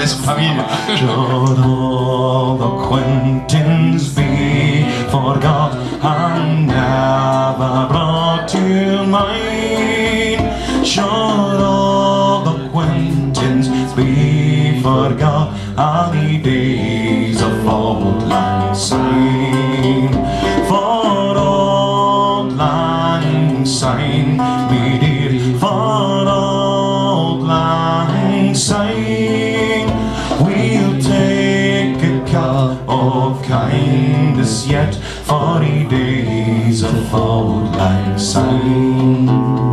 beste Familie. Should all acquaintance be forgot and never brought to mind? Should all acquaintance be forgot and the days of old lang syne? For old lang syne, me dear, for old lang syne, we'll take a cup of kindness yet for the days of old lang syne.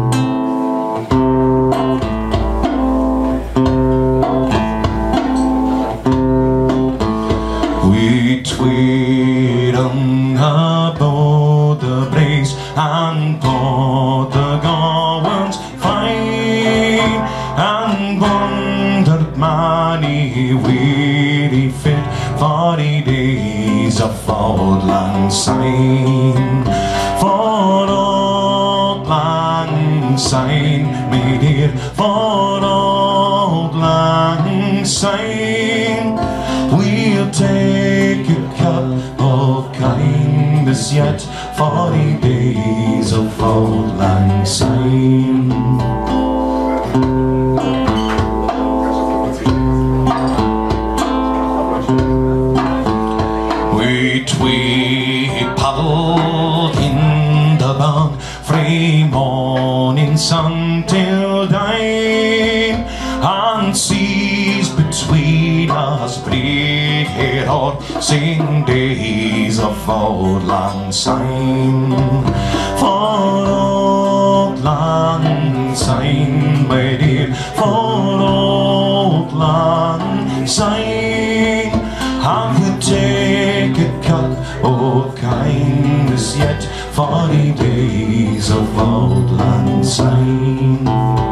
We tweed on about the braes and thought the gowans fine, and wondered many weary fit for the days of old lang syne. For old lang syne, me dear, for old lang syne, we'll take a cup of kindness yet for the days of old lang syne. We paddled in the bog frae morning sun till dine, and seas between us braid our sing days of old lang syne. For old lang syne, my dear, for old lang syne, and we'll take a cup of kindness yet for the days of old lang syne.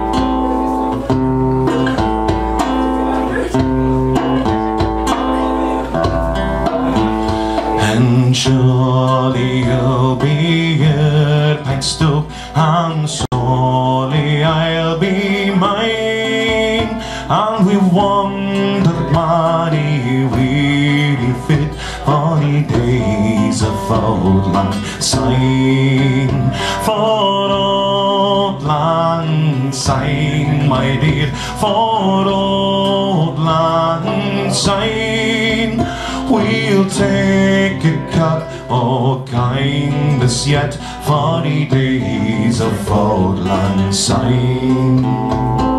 And surely you'll be at Pikestoke, and surely I'll be mine, and we wandered mighty weary fit for the days of old lang syne. For old lang syne, my dear, for old lang syne, we'll take a cup of kindness yet for the days of old lang syne.